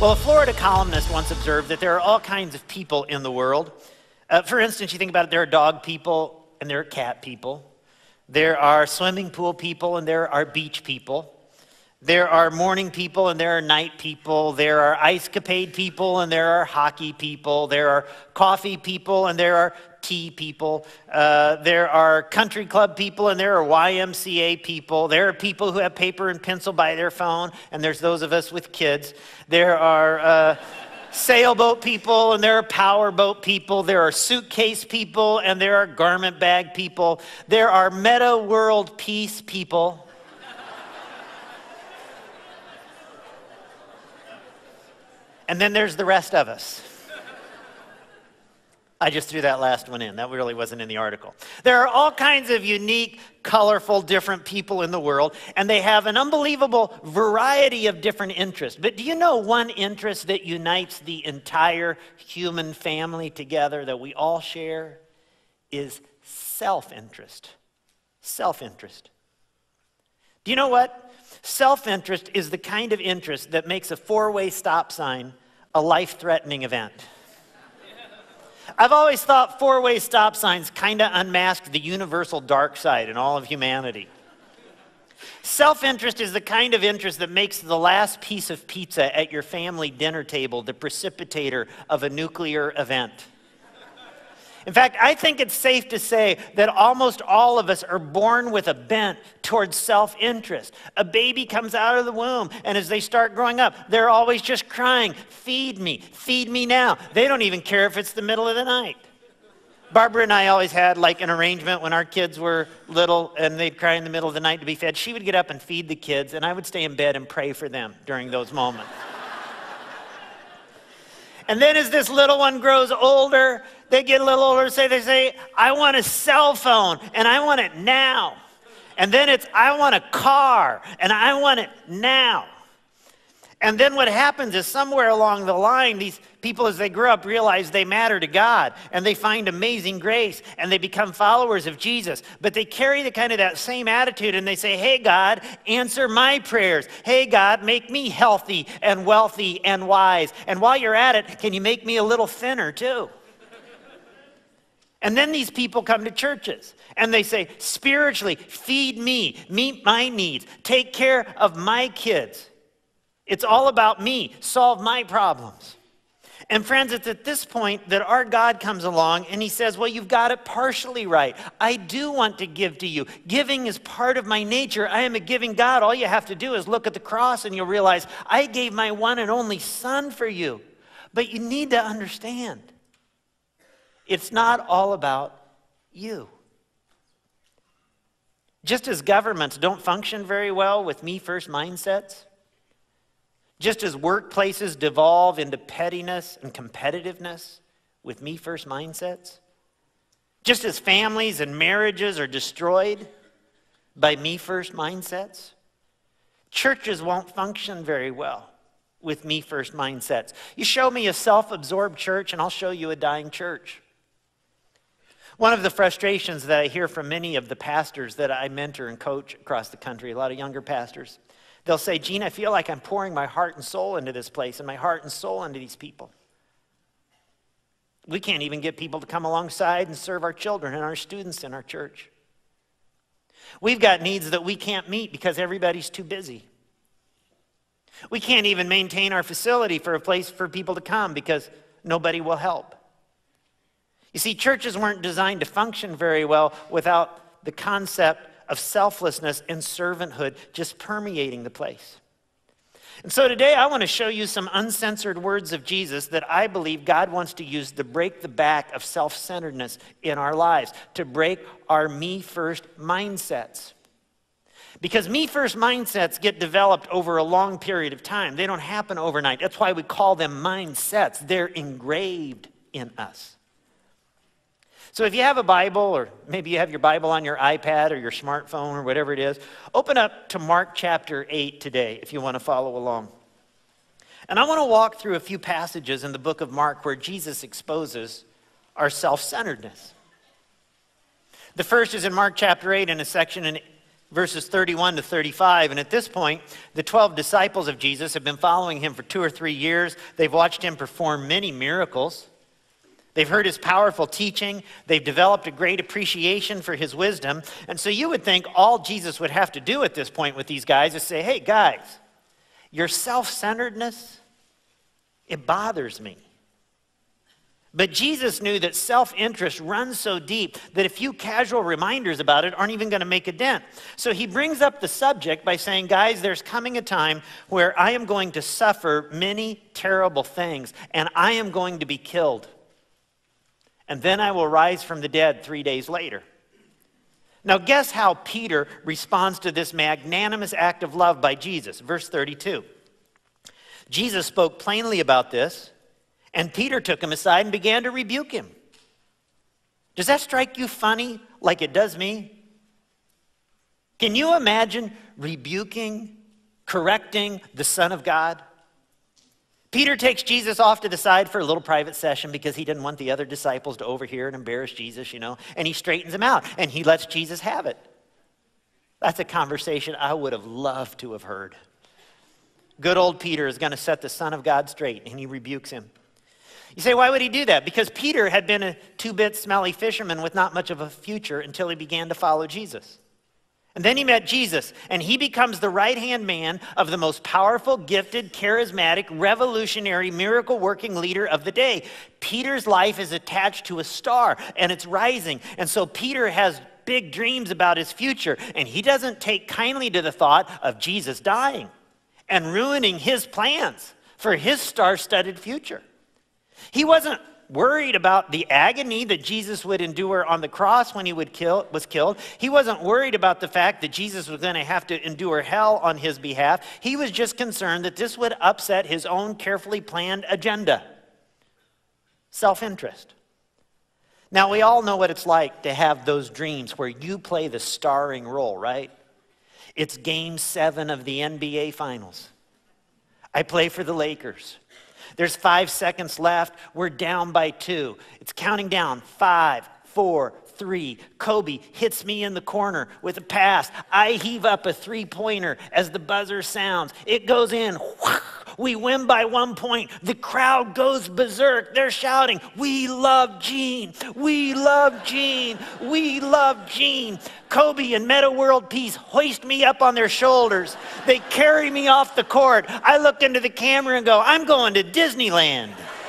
Well, a Florida columnist once observed that there are all kinds of people in the world. For instance, you think about it, there are dog people and there are cat people. There are swimming pool people and there are beach people. There are morning people and there are night people. There are ice capade people and there are hockey people. There are coffee people and there are tea people. There are country club people and there are YMCA people. There are people who have paper and pencil by their phone, and there's those of us with kids. There are sailboat people and there are powerboat people. There are suitcase people and there are garment bag people. There are meta world peace people. And then there's the rest of us. I just threw that last one in. That really wasn't in the article. There are all kinds of unique, colorful, different people in the world, and they have an unbelievable variety of different interests. But do you know one interest that unites the entire human family together that we all share is self-interest. Self-interest. Do you know what? Self-interest is the kind of interest that makes a four-way stop sign a life-threatening event. I've always thought four-way stop signs kind of unmask the universal dark side in all of humanity. Self-interest is the kind of interest that makes the last piece of pizza at your family dinner table the precipitator of a nuclear event. In fact, I think it's safe to say that almost all of us are born with a bent towards self-interest. A baby comes out of the womb, and as they start growing up, they're always just crying, feed me now. They don't even care if it's the middle of the night. Barbara and I always had like an arrangement when our kids were little and they'd cry in the middle of the night to be fed. She would get up and feed the kids, and I would stay in bed and pray for them during those moments. And then as this little one grows older, they get a little older, they say, I want a cell phone, and I want it now. And then it's, I want a car, and I want it now. And then what happens is somewhere along the line, these people as they grow up realize they matter to God, and they find amazing grace, and they become followers of Jesus. But they carry the kind of that same attitude, and they say, hey God, answer my prayers. Hey God, make me healthy and wealthy and wise. And while you're at it, can you make me a little thinner too? And then these people come to churches and they say, spiritually, feed me, meet my needs, take care of my kids. It's all about me, solve my problems. And friends, it's at this point that our God comes along and he says, well, you've got it partially right. I do want to give to you. Giving is part of my nature. I am a giving God. All you have to do is look at the cross and you'll realize I gave my one and only son for you. But you need to understand, it's not all about you. Just as governments don't function very well with me-first mindsets, just as workplaces devolve into pettiness and competitiveness with me-first mindsets, just as families and marriages are destroyed by me-first mindsets, churches won't function very well with me-first mindsets. You show me a self-absorbed church and I'll show you a dying church. One of the frustrations that I hear from many of the pastors that I mentor and coach across the country, a lot of younger pastors, they'll say, Gene, I feel like I'm pouring my heart and soul into this place and my heart and soul into these people. We can't even get people to come alongside and serve our children and our students in our church. We've got needs that we can't meet because everybody's too busy. We can't even maintain our facility for a place for people to come because nobody will help. You see, churches weren't designed to function very well without the concept of selflessness and servanthood just permeating the place. And so today I want to show you some uncensored words of Jesus that I believe God wants to use to break the back of self-centeredness in our lives, to break our me-first mindsets. Because me-first mindsets get developed over a long period of time. They don't happen overnight. That's why we call them mindsets. They're engraved in us. So if you have a Bible, or maybe you have your Bible on your iPad or your smartphone or whatever it is, open up to Mark chapter 8 today if you want to follow along. And I want to walk through a few passages in the book of Mark where Jesus exposes our self-centeredness. The first is in Mark chapter 8 in a section in verses 31 to 35. And at this point, the 12 disciples of Jesus have been following him for 2 or 3 years. They've watched him perform many miracles. They've heard his powerful teaching. They've developed a great appreciation for his wisdom. And so you would think all Jesus would have to do at this point with these guys is say, hey, guys, your self-centeredness, it bothers me. But Jesus knew that self-interest runs so deep that a few casual reminders about it aren't even going to make a dent. So he brings up the subject by saying, guys, there's coming a time where I am going to suffer many terrible things, and I am going to be killed. And then I will rise from the dead 3 days later. Now guess how Peter responds to this magnanimous act of love by Jesus. Verse 32. Jesus spoke plainly about this, and Peter took him aside and began to rebuke him. Does that strike you funny like it does me? Can you imagine rebuking, correcting the Son of God? Peter takes Jesus off to the side for a little private session because he didn't want the other disciples to overhear and embarrass Jesus, and he straightens him out, and he lets Jesus have it. That's a conversation I would have loved to have heard. Good old Peter is going to set the Son of God straight, and he rebukes him. You say, why would he do that? Because Peter had been a two-bit smelly fisherman with not much of a future until he began to follow Jesus. And then he met Jesus, and he becomes the right-hand man of the most powerful, gifted, charismatic, revolutionary, miracle-working leader of the day. Peter's life is attached to a star, and it's rising. And so Peter has big dreams about his future, and he doesn't take kindly to the thought of Jesus dying and ruining his plans for his star-studded future. He wasn't worried about the agony that Jesus would endure on the cross when he was killed. He wasn't worried about the fact that Jesus was going to have to endure hell on his behalf. He was just concerned that this would upset his own carefully planned agenda. Self-interest. Now, we all know what it's like to have those dreams where you play the starring role, right? It's Game 7 of the NBA Finals. I play for the Lakers. There's 5 seconds left. We're down by 2. It's counting down. 5, 4, 3. Kobe hits me in the corner with a pass. I heave up a three-pointer as the buzzer sounds. It goes in. We win by 1 point. The crowd goes berserk. They're shouting, "We love Gene. We love Gene. We love Gene." Kobe and Meta World Peace hoist me up on their shoulders. They carry me off the court. I look into the camera and go, I'm going to Disneyland.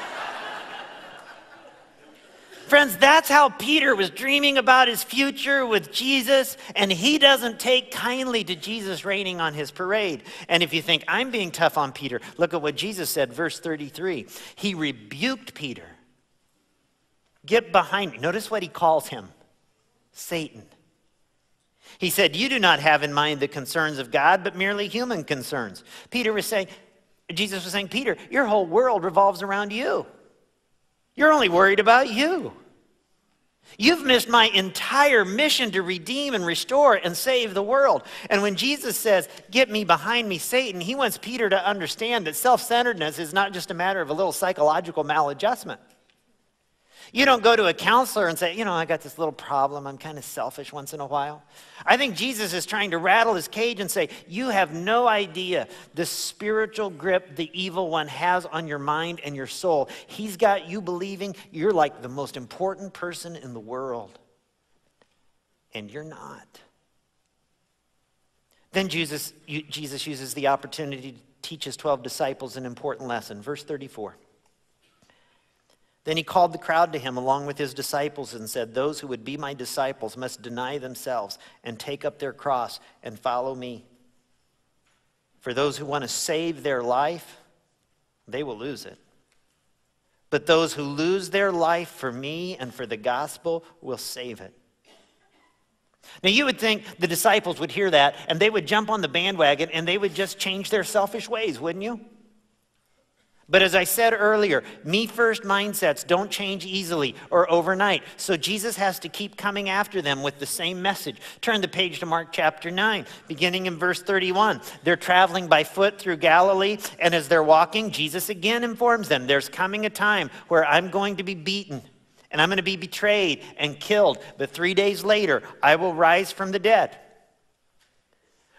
Friends, that's how Peter was dreaming about his future with Jesus, and he doesn't take kindly to Jesus raining on his parade. And if you think I'm being tough on Peter, look at what Jesus said, verse 33. He rebuked Peter. Get behind me. Notice what he calls him, Satan. He said, you do not have in mind the concerns of God, but merely human concerns. Jesus was saying, Peter, your whole world revolves around you. You're only worried about you. You've missed my entire mission to redeem and restore and save the world. And when Jesus says, get me behind me, Satan, he wants Peter to understand that self-centeredness is not just a matter of a little psychological maladjustment. You don't go to a counselor and say, I got this little problem. I'm kind of selfish once in a while. I think Jesus is trying to rattle his cage and say, you have no idea the spiritual grip the evil one has on your mind and your soul. He's got you believing you're like the most important person in the world. And you're not. Then Jesus uses the opportunity to teach his 12 disciples an important lesson. Verse 34. Then he called the crowd to him along with his disciples and said, those who would be my disciples must deny themselves and take up their cross and follow me. For those who want to save their life, they will lose it. But those who lose their life for me and for the gospel will save it. Now you would think the disciples would hear that and they would jump on the bandwagon and they would just change their selfish ways, wouldn't you? But as I said earlier, me-first mindsets don't change easily or overnight. So Jesus has to keep coming after them with the same message. Turn the page to Mark chapter 9, beginning in verse 31. They're traveling by foot through Galilee, and as they're walking, Jesus again informs them, there's coming a time where I'm going to be beaten, and I'm going to be betrayed and killed, but 3 days later, I will rise from the dead.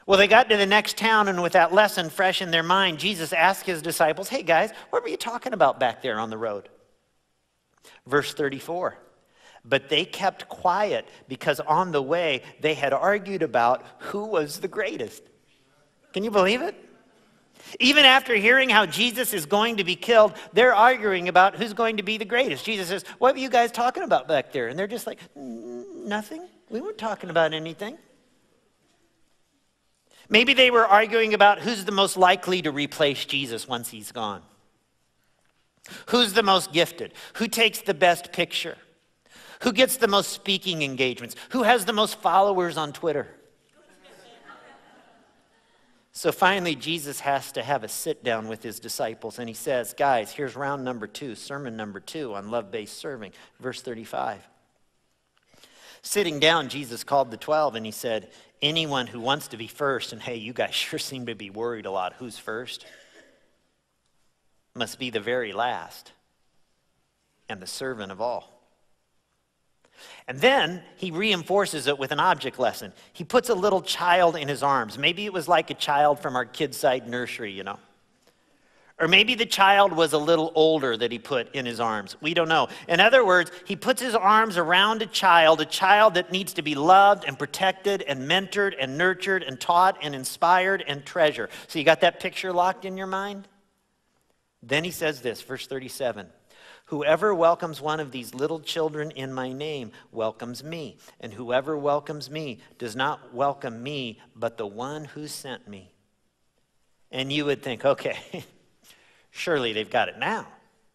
Well, they got to the next town, and with that lesson fresh in their mind, Jesus asked his disciples, hey guys, what were you talking about back there on the road? Verse 34, but they kept quiet because on the way they had argued about who was the greatest. Can you believe it? Even after hearing how Jesus is going to be killed, they're arguing about who's going to be the greatest. Jesus says, what were you guys talking about back there? And they're just like, nothing. We weren't talking about anything. Maybe they were arguing about who's the most likely to replace Jesus once he's gone. Who's the most gifted? Who takes the best picture? Who gets the most speaking engagements? Who has the most followers on Twitter? So finally, Jesus has to have a sit down with his disciples, and he says, guys, here's round number 2, sermon number 2 on love-based serving, verse 35. Sitting down, Jesus called the 12, and he said, anyone who wants to be first, and hey, you guys sure seem to be worried a lot, who's first? Must be the very last and the servant of all. And then he reinforces it with an object lesson. He puts a little child in his arms. Maybe it was like a child from our kids' side nursery, you know. Or maybe the child was a little older that he put in his arms. We don't know. In other words, he puts his arms around a child that needs to be loved and protected and mentored and nurtured and taught and inspired and treasured. So you got that picture locked in your mind? Then he says this, verse 37. Whoever welcomes one of these little children in my name welcomes me. And whoever welcomes me does not welcome me, but the one who sent me. And you would think, okay, surely they've got it now.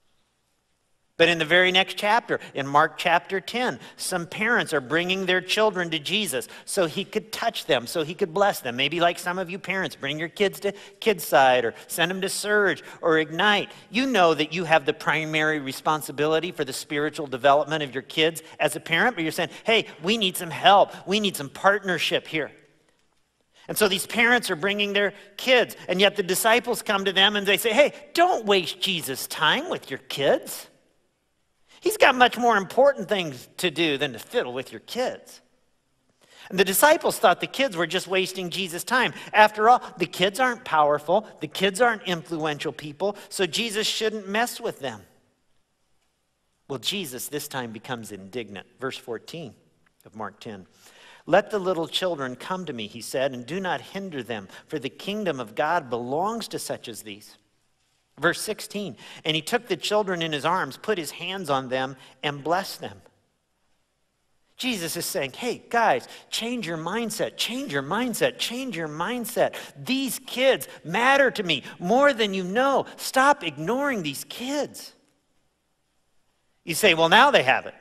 But in the very next chapter, in Mark chapter 10, some parents are bringing their children to Jesus so he could touch them, so he could bless them. Maybe like some of you parents, bring your kids to Kids Side or send them to Surge or Ignite. You know that you have the primary responsibility for the spiritual development of your kids as a parent, but you're saying, hey, we need some help. We need some partnership here. And so these parents are bringing their kids, and yet the disciples come to them and they say, hey, don't waste Jesus' time with your kids. He's got much more important things to do than to fiddle with your kids. And the disciples thought the kids were just wasting Jesus' time. After all, the kids aren't powerful. The kids aren't influential people, so Jesus shouldn't mess with them. Well, Jesus this time becomes indignant. Verse 14 of Mark 10. Let the little children come to me, he said, and do not hinder them, for the kingdom of God belongs to such as these. Verse 16, and he took the children in his arms, put his hands on them, and blessed them. Jesus is saying, hey, guys, change your mindset, change your mindset, change your mindset. These kids matter to me more than you know. Stop ignoring these kids. You say, well, now they have it.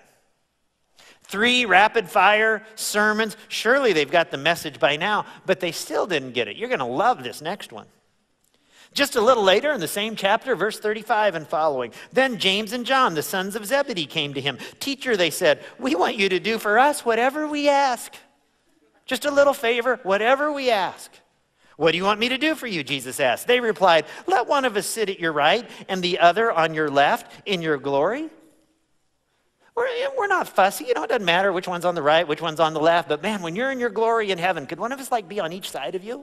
3 rapid-fire sermons. Surely they've got the message by now, but they still didn't get it. You're going to love this next one. Just a little later in the same chapter, verse 35 and following, then James and John, the sons of Zebedee, came to him. Teacher, they said, we want you to do for us whatever we ask. Just a little favor, whatever we ask. What do you want me to do for you, Jesus asked. They replied, let one of us sit at your right and the other on your left in your glory. We're not fussy. You know, it doesn't matter which one's on the right, which one's on the left. But man, when you're in your glory in heaven, could one of us like be on each side of you?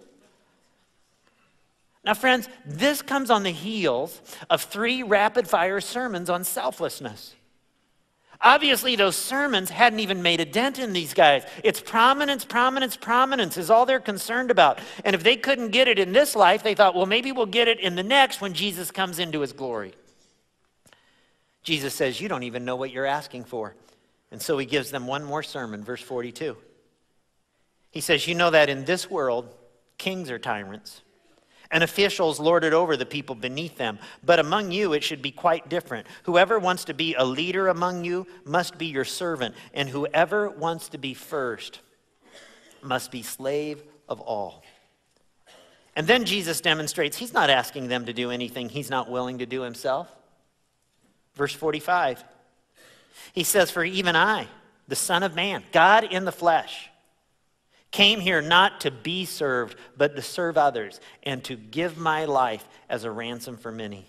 Now, friends, this comes on the heels of 3 rapid-fire sermons on selflessness. Obviously, those sermons hadn't even made a dent in these guys. It's prominence, prominence, prominence is all they're concerned about. And if they couldn't get it in this life, they thought, well, maybe we'll get it in the next when Jesus comes into his glory. Jesus says, you don't even know what you're asking for. And so he gives them one more sermon, verse 42. He says, you know that in this world, kings are tyrants. And officials lord it over the people beneath them. But among you, it should be quite different. Whoever wants to be a leader among you must be your servant. And whoever wants to be first must be slave of all. And then Jesus demonstrates he's not asking them to do anything he's not willing to do himself. Verse 45. He says, for even I, the Son of Man, God in the flesh, came here not to be served, but to serve others and to give my life as a ransom for many.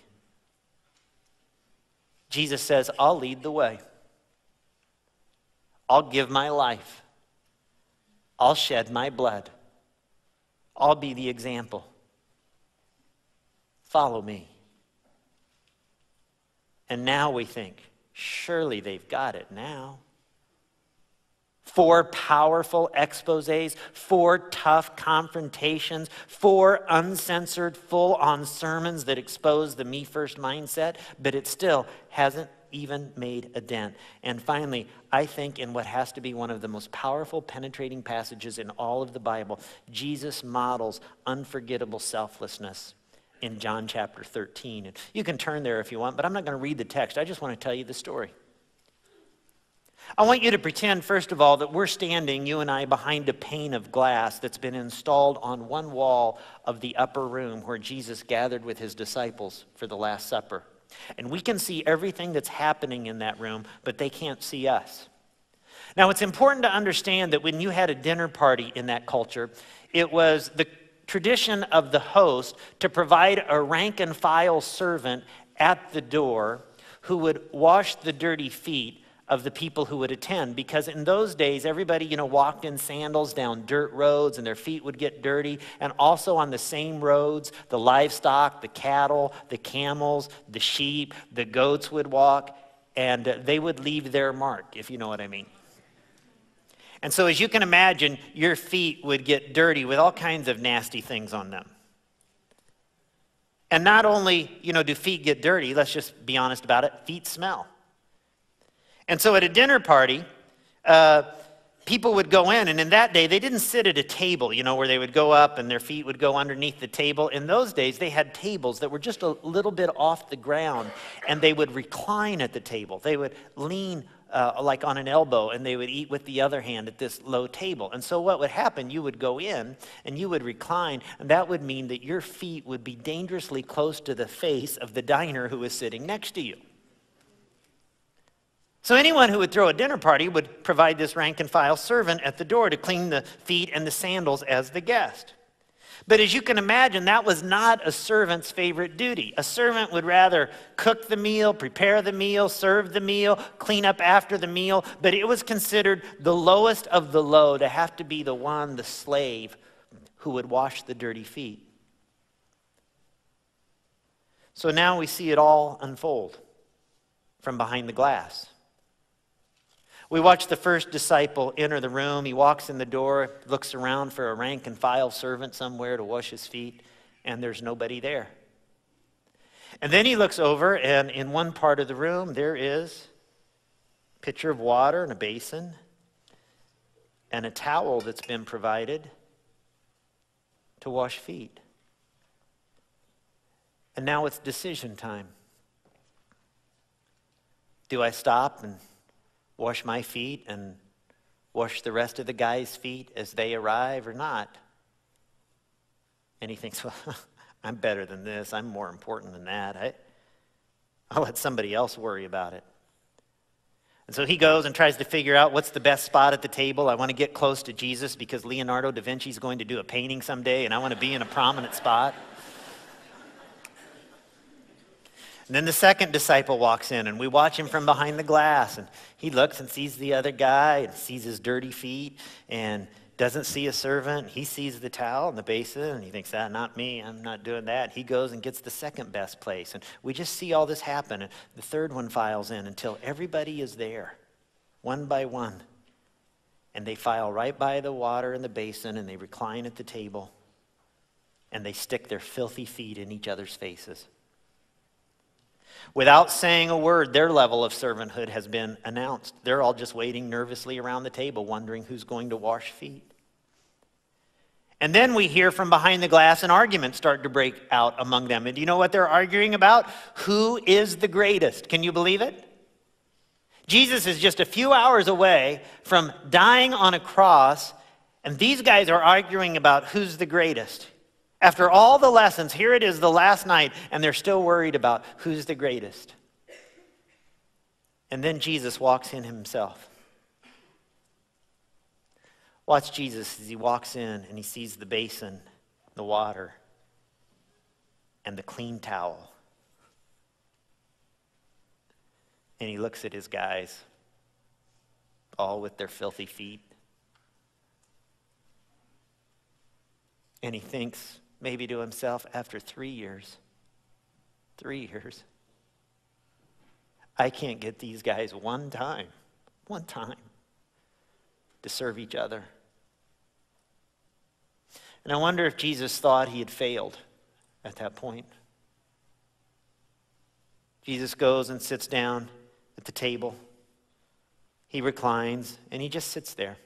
Jesus says, I'll lead the way. I'll give my life. I'll shed my blood. I'll be the example. Follow me. And now we think, surely they've got it now. 4 powerful exposés, 4 tough confrontations, 4 uncensored, full-on sermons that expose the me-first mindset, but it still hasn't even made a dent. And finally, I think in what has to be one of the most powerful, penetrating passages in all of the Bible, Jesus models unforgettable selflessness in John chapter 13. And you can turn there if you want, but I'm not going to read the text. I just want to tell you the story. I want you to pretend, first of all, that we're standing, you and I, behind a pane of glass that's been installed on one wall of the upper room where Jesus gathered with his disciples for the Last Supper. And we can see everything that's happening in that room, but they can't see us. Now, it's important to understand that when you had a dinner party in that culture, it was the tradition of the host to provide a rank and file servant at the door who would wash the dirty feet of the people who would attend, because in those days everybody walked in sandals down dirt roads and their feet would get dirty. And also on the same roads, the livestock, the cattle, the camels, the sheep, the goats would walk, and they would leave their mark, if you know what I mean. And so as you can imagine, your feet would get dirty with all kinds of nasty things on them. And not only do feet get dirty, let's just be honest about it, feet smell. And so at a dinner party, people would go in, and in that day, they didn't sit at a table, where they would go up and their feet would go underneath the table. In those days, they had tables that were just a little bit off the ground, and they would recline at the table. They would lean like on an elbow, and they would eat with the other hand at this low table. And so what would happen, you would go in, and you would recline, and that would mean that your feet would be dangerously close to the face of the diner who was sitting next to you. So anyone who would throw a dinner party would provide this rank and file servant at the door to clean the feet and the sandals as the guest. But as you can imagine, that was not a servant's favorite duty. A servant would rather cook the meal, prepare the meal, serve the meal, clean up after the meal, but it was considered the lowest of the low to have to be the slave, who would wash the dirty feet. So now we see it all unfold from behind the glass. We watch the first disciple enter the room. He walks in the door, looks around for a rank and file servant somewhere to wash his feet, and there's nobody there. And then he looks over, and in one part of the room, there is a pitcher of water and a basin and a towel that's been provided to wash feet. And now it's decision time. Do I stop and wash my feet and wash the rest of the guys' feet as they arrive or not? And he thinks, well, I'm better than this. I'm more important than that. I'll let somebody else worry about it. And so he goes and tries to figure out what's the best spot at the table. I want to get close to Jesus because Leonardo da Vinci is going to do a painting someday, and I want to be in a prominent spot. And then the second disciple walks in, and we watch him from behind the glass, and he looks and sees the other guy and sees his dirty feet and doesn't see a servant. He sees the towel and the basin, and he thinks, not me, I'm not doing that. He goes and gets the second best place, and we just see all this happen. And the third one files in until everybody is there, one by one. And they file right by the water and the basin, and they recline at the table, and they stick their filthy feet in each other's faces. Without saying a word, their level of servanthood has been announced. They're all just waiting nervously around the table, wondering who's going to wash feet. And then we hear from behind the glass an argument start to break out among them. And do you know what they're arguing about? Who is the greatest? Can you believe it? Jesus is just a few hours away from dying on a cross, and these guys are arguing about who's the greatest. After all the lessons, here it is the last night, and they're still worried about who's the greatest. And then Jesus walks in himself. Watch Jesus as he walks in and he sees the basin, the water, and the clean towel. And he looks at his guys, all with their filthy feet. And he thinks maybe to himself, after 3 years, I can't get these guys one time to serve each other. And I wonder if Jesus thought he had failed at that point. Jesus goes and sits down at the table. He reclines, and he just sits there.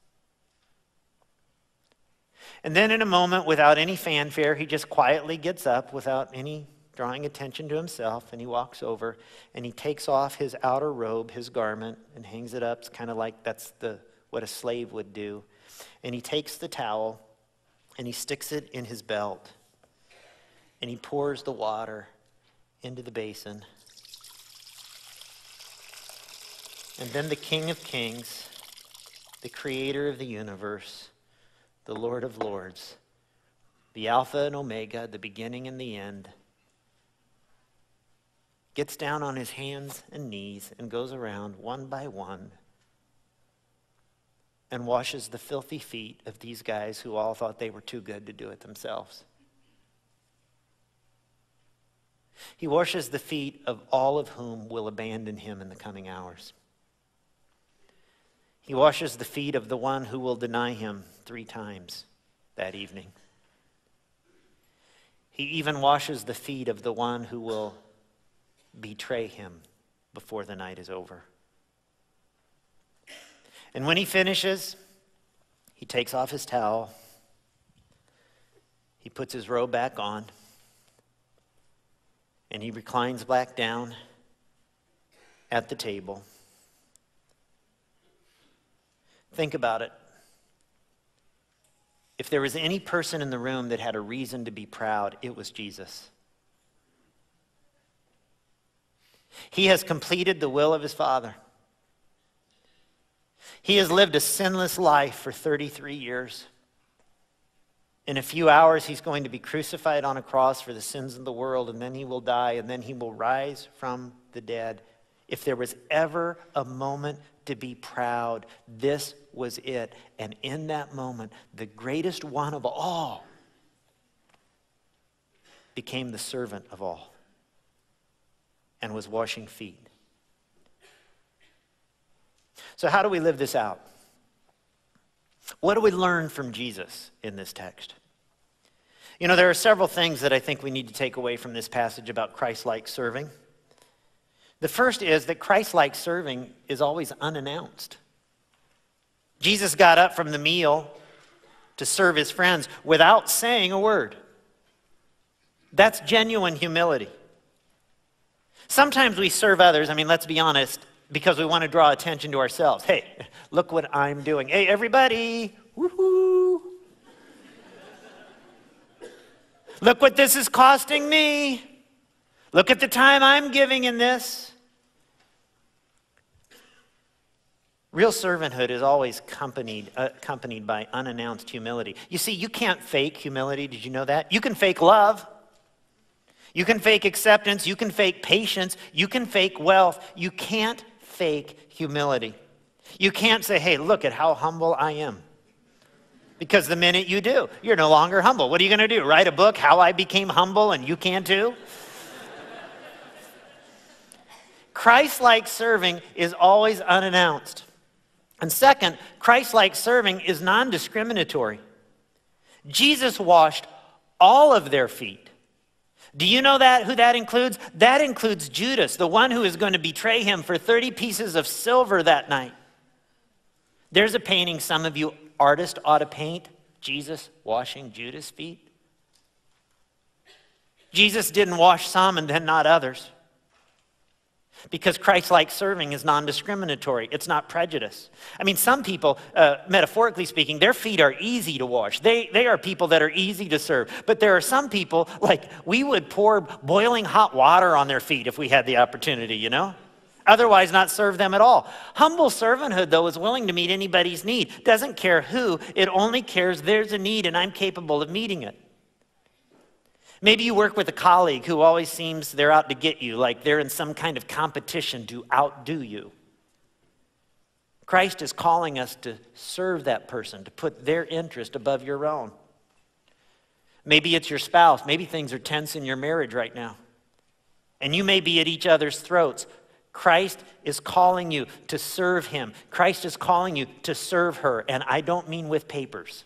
And then in a moment, without any fanfare, he just quietly gets up without any drawing attention to himself, and he walks over, and he takes off his outer robe, his garment, and hangs it up. It's kind of like that's what a slave would do. And he takes the towel, and he sticks it in his belt, and he pours the water into the basin. And then the King of Kings, the creator of the universe, the Lord of Lords, the Alpha and Omega, the beginning and the end, gets down on his hands and knees and goes around one by one and washes the filthy feet of these guys who all thought they were too good to do it themselves. He washes the feet of all of whom will abandon him in the coming hours. He washes the feet of the one who will deny him 3 times that evening. He even washes the feet of the one who will betray him before the night is over. And when he finishes, he takes off his towel, he puts his robe back on, and he reclines back down at the table. Think about it. If there was any person in the room that had a reason to be proud, it was Jesus. He has completed the will of his Father. He has lived a sinless life for 33 years. In a few hours, he's going to be crucified on a cross for the sins of the world, and then he will die, and then he will rise from the dead. If there was ever a moment to be proud, this was it. And in that moment, the greatest one of all became the servant of all and was washing feet. So how do we live this out? What do we learn from Jesus in this text? You know, there are several things that I think we need to take away from this passage about Christ-like serving. The first is that Christ-like serving is always unannounced. Jesus got up from the meal to serve his friends without saying a word. That's genuine humility. Sometimes we serve others, let's be honest, because we want to draw attention to ourselves. Hey, look what I'm doing. Hey, everybody, woohoo. Look what this is costing me. Look at the time I'm giving in this. Real servanthood is always accompanied by unannounced humility. You see, you can't fake humility. Did you know that? You can fake love. You can fake acceptance. You can fake patience. You can fake wealth. You can't fake humility. You can't say, hey, look at how humble I am. Because the minute you do, you're no longer humble. What are you going to do? Write a book, How I Became Humble, and you can too? Christ-like serving is always unannounced. And second, Christ-like serving is non-discriminatory. Jesus washed all of their feet. Do you know who that includes? That includes Judas, the one who is going to betray him for 30 pieces of silver that night. There's a painting some of you artists ought to paint, Jesus washing Judas' feet. Jesus didn't wash some and then not others. Because Christ-like serving is non-discriminatory. It's not prejudice. Some people, metaphorically speaking, their feet are easy to wash. They are people that are easy to serve. But there are some people, like we would pour boiling hot water on their feet if we had the opportunity, you know? Otherwise not serve them at all. Humble servanthood, though, is willing to meet anybody's need. Doesn't care who. It only cares there's a need and I'm capable of meeting it. Maybe you work with a colleague who always seems they're out to get you, like they're in some kind of competition to outdo you. Christ is calling us to serve that person, to put their interest above your own. Maybe it's your spouse. Maybe things are tense in your marriage right now. And you may be at each other's throats. Christ is calling you to serve him. Christ is calling you to serve her. And I don't mean with papers.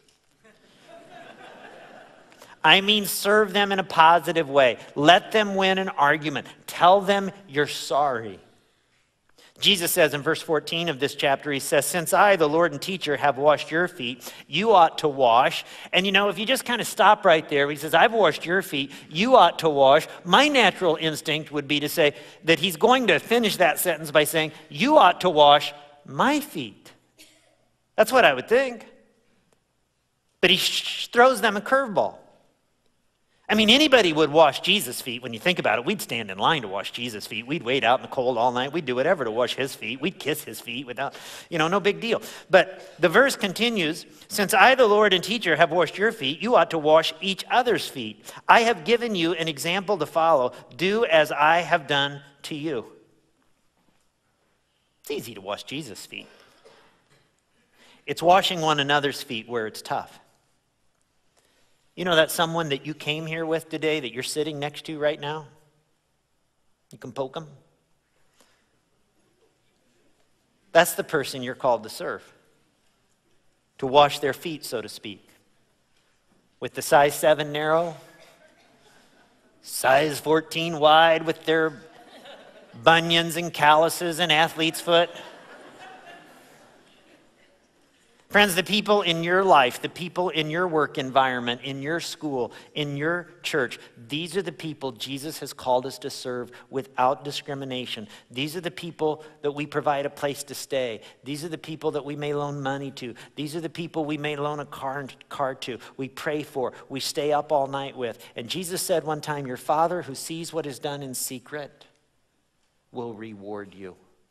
I mean serve them in a positive way. Let them win an argument. Tell them you're sorry. Jesus says in verse 14 of this chapter, he says, since I, the Lord and teacher, have washed your feet, you ought to wash. And you know, if you just kind of stop right there, he says, I've washed your feet, you ought to wash. My natural instinct would be to say that he's going to finish that sentence by saying, you ought to wash my feet. That's what I would think. But he throws them a curveball. I mean, anybody would wash Jesus' feet. When you think about it, we'd stand in line to wash Jesus' feet. We'd wait out in the cold all night. We'd do whatever to wash his feet. We'd kiss his feet without, no big deal. But the verse continues, since I, the Lord and teacher, have washed your feet, you ought to wash each other's feet. I have given you an example to follow. Do as I have done to you. It's easy to wash Jesus' feet. It's washing one another's feet where it's tough. You know that someone that you came here with today that you're sitting next to right now? You can poke them. That's the person you're called to serve. To wash their feet, so to speak. With the size 7 narrow, size 14 wide with their bunions and calluses and athlete's foot. Friends, the people in your life, the people in your work environment, in your school, in your church, these are the people Jesus has called us to serve without discrimination. These are the people that we provide a place to stay. These are the people that we may loan money to. These are the people we may loan a car to. We pray for, we stay up all night with. And Jesus said one time, your Father who sees what is done in secret will reward you.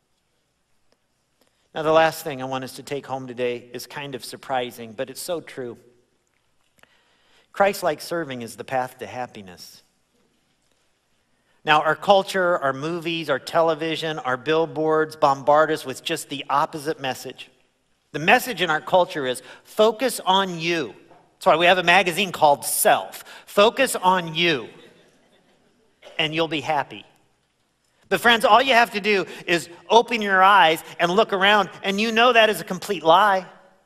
Now, the last thing I want us to take home today is kind of surprising, but it's so true. Christ-like serving is the path to happiness. Now, our culture, our movies, our television, our billboards bombard us with just the opposite message. The message in our culture is focus on you. That's why we have a magazine called Self. Focus on you, and you'll be happy. But friends, all you have to do is open your eyes and look around, and you know that is a complete lie.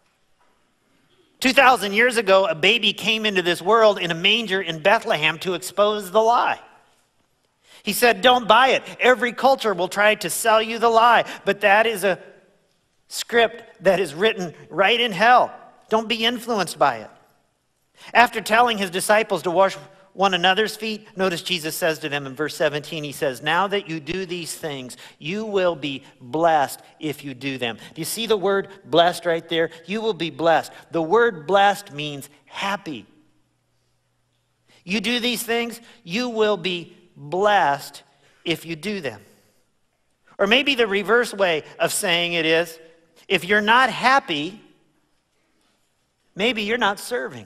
2,000 years ago, a baby came into this world in a manger in Bethlehem to expose the lie. He said, don't buy it. Every culture will try to sell you the lie, but that is a script that is written right in hell. Don't be influenced by it. After telling his disciples to wash one another's feet, notice Jesus says to them in verse 17, he says, now that you do these things, you will be blessed if you do them. Do you see the word blessed right there? You will be blessed. The word blessed means happy. You do these things, you will be blessed if you do them. Or maybe the reverse way of saying it is, if you're not happy, maybe you're not serving.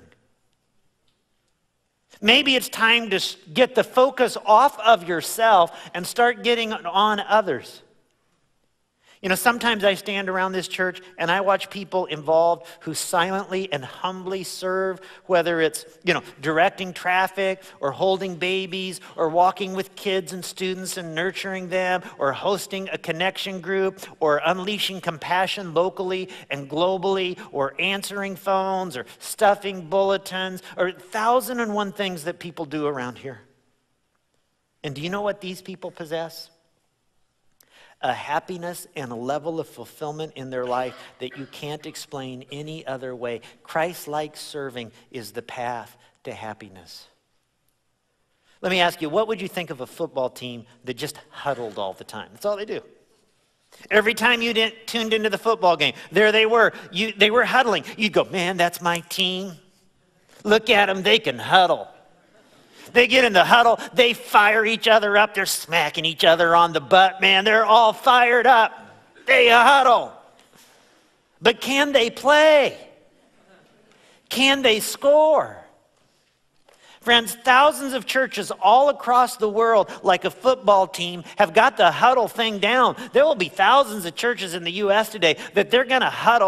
Maybe it's time to get the focus off of yourself and start getting on others. You know, sometimes I stand around this church and I watch people involved who silently and humbly serve, whether it's, directing traffic or holding babies or walking with kids and students and nurturing them or hosting a connection group or unleashing compassion locally and globally or answering phones or stuffing bulletins or 1,001 things that people do around here. And do you know what these people possess? A happiness and a level of fulfillment in their life that you can't explain any other way. Christ-like serving is the path to happiness. Let me ask you, what would you think of a football team that just huddled all the time? That's all they do. Every time you tuned into the football game, there they were. They were huddling. You'd go, man, that's my team. Look at them, they can huddle. They get in the huddle, they fire each other up, they're smacking each other on the butt, man, they're all fired up. They huddle. But can they play? Can they score? Friends, thousands of churches all across the world, like a football team, have got the huddle thing down. There will be thousands of churches in the U.S. today that they're going to huddle.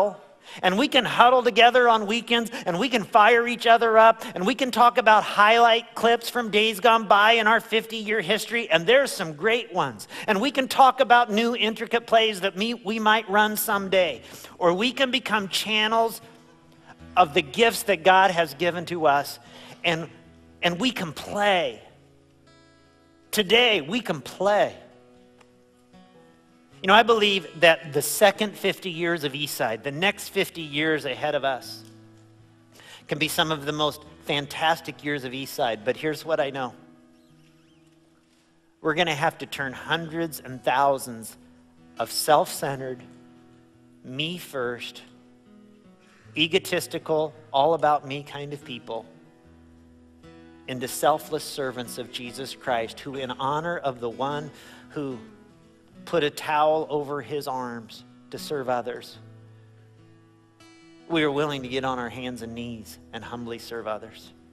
And we can huddle together on weekends, and we can fire each other up, and we can talk about highlight clips from days gone by in our 50-year history, and there's some great ones. And we can talk about new intricate plays that we might run someday. Or we can become channels of the gifts that God has given to us, and we can play. Today, we can play. You know, I believe that the second 50 years of Eastside, the next 50 years ahead of us, can be some of the most fantastic years of Eastside. But here's what I know. We're going to have to turn hundreds and thousands of self-centered, me first, egotistical, all about me kind of people into selfless servants of Jesus Christ, who in honor of the one who put a towel over his arms to serve others, we are willing to get on our hands and knees and humbly serve others.